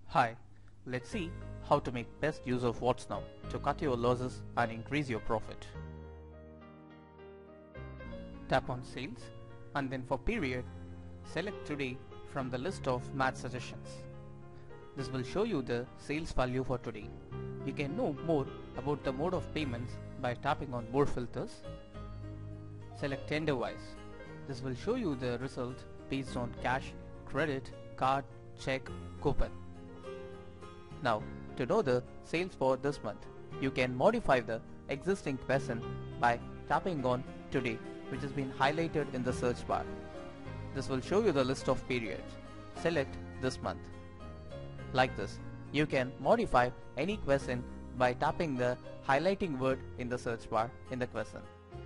Hi, let's see how to make best use of WhatsNow to cut your losses and increase your profit. Tap on Sales and then for Period, select Today from the list of match suggestions. This will show you the sales value for today. You can know more about the mode of payments by tapping on More Filters. Select Tender-wise. This will show you the result based on cash, credit, card, check, coupon. Now, to know the sales for this month, you can modify the existing question by tapping on Today, which has been highlighted in the search bar. This will show you the list of periods. Select this month. Like this, you can modify any question by tapping the highlighting word in the search bar in the question.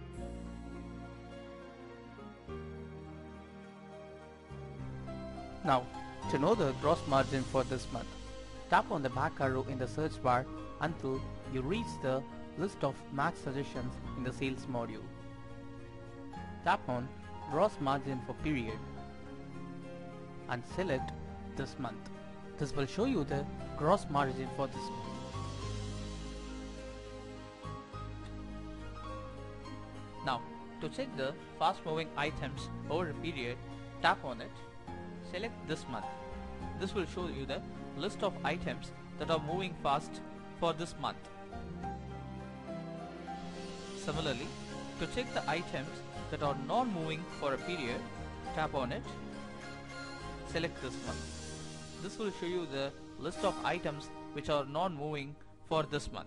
Now, to know the gross margin for this month, tap on the back arrow in the search bar until you reach the list of match suggestions in the sales module. Tap on gross margin for period and select this month. This will show you the gross margin for this month. Now, to check the fast moving items over a period, tap on it. Select this month. This will show you the list of items that are moving fast for this month. Similarly, to check the items that are non-moving for a period, tap on it. Select this month. This will show you the list of items which are non-moving for this month.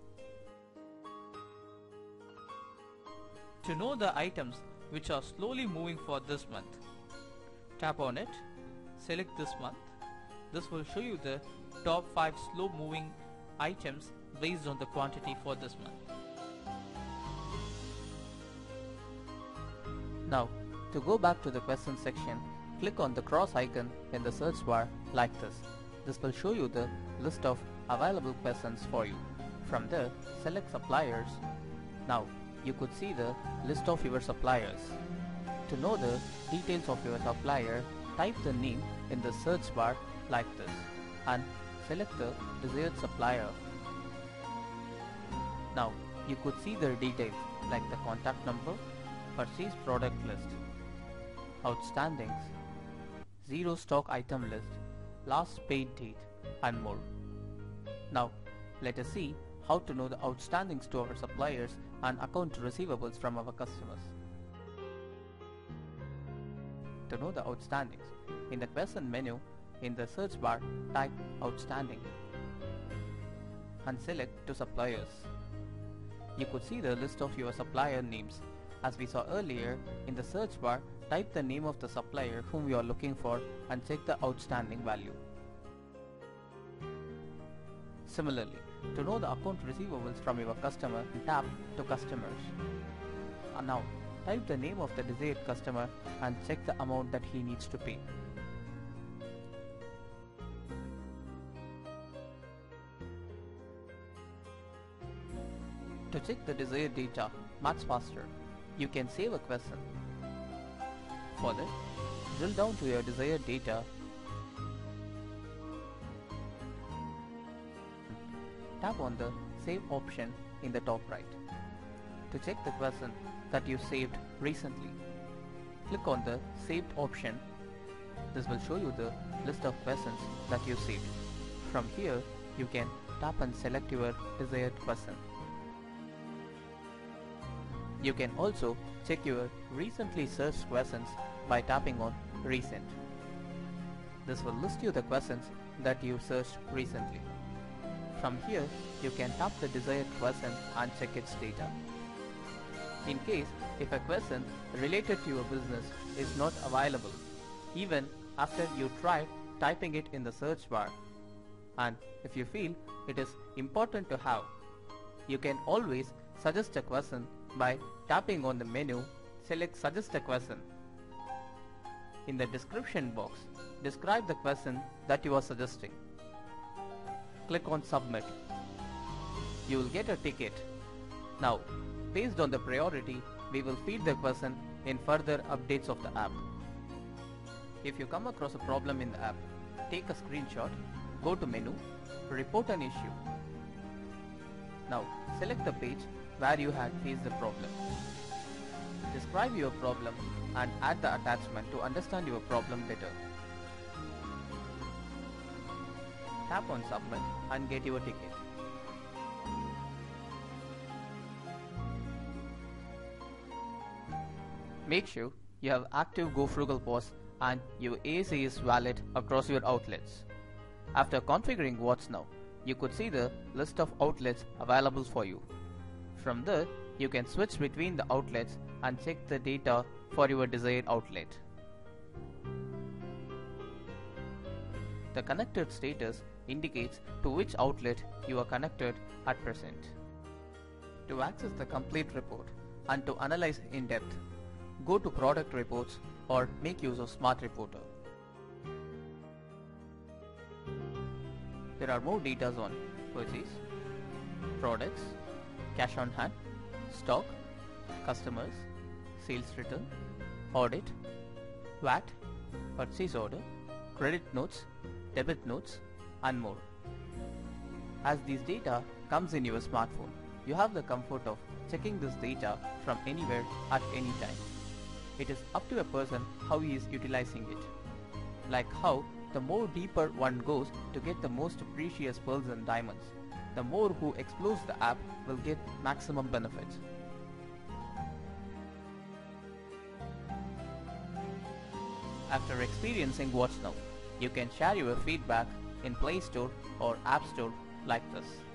To know the items which are slowly moving for this month, tap on it. Select this month. This will show you the top 5 slow moving items based on the quantity for this month. Now, to go back to the question section, click on the cross icon in the search bar like this. This will show you the list of available questions for you. From there, select suppliers. Now, you could see the list of your suppliers. To know the details of your supplier, type the name in the search bar like this and select the desired supplier. Now you could see their details like the contact number, purchase product list, outstandings, zero stock item list, last paid date and more. Now let us see how to know the outstandings to our suppliers and account receivables from our customers. To know the outstandings, in the question menu in the search bar, type outstanding and select to suppliers. You could see the list of your supplier names. As we saw earlier, in the search bar, type the name of the supplier whom you are looking for and check the outstanding value. Similarly, to know the account receivables from your customer, tap to customers. And now, type the name of the desired customer and check the amount that he needs to pay. To check the desired data much faster, you can save a question. For that, drill down to your desired data, tap on the Save option in the top right. To check the question that you saved recently, click on the Saved option. This will show you the list of questions that you saved. From here, you can tap and select your desired question. You can also check your recently searched questions by tapping on Recent. This will list you the questions that you searched recently. From here, you can tap the desired question and check its data. In case if a question related to your business is not available, even after you try typing it in the search bar, and if you feel it is important to have, you can always suggest a question by tapping on the menu, select Suggest a question. In the description box, describe the question that you are suggesting. Click on Submit. You will get a ticket. Now, based on the priority, we will feed the question in further updates of the app. If you come across a problem in the app, take a screenshot Go to menu, report an issue. Now select the page where you had faced the problem. Describe your problem and add the attachment to understand your problem better. Tap on submit and get your ticket. Make sure you have active Go Frugal POS and your ASA is valid across your outlets. After configuring WhatsNow, you could see the list of outlets available for you. From there, you can switch between the outlets and check the data for your desired outlet. The connected status indicates to which outlet you are connected at present. To access the complete report and to analyze in depth, go to Product Reports or make use of Smart Reporter. There are more data on purchase, products, cash on hand, stock, customers, sales return, audit, VAT, purchase order, credit notes, debit notes, and more. As these data comes in your smartphone, you have the comfort of checking this data from anywhere at any time. It is up to a person how he is utilizing it. Like how the more deeper one goes to get the most precious pearls and diamonds, the more who explores the app will get maximum benefits. After experiencing WhatsNow, you can share your feedback in Play Store or App Store like this.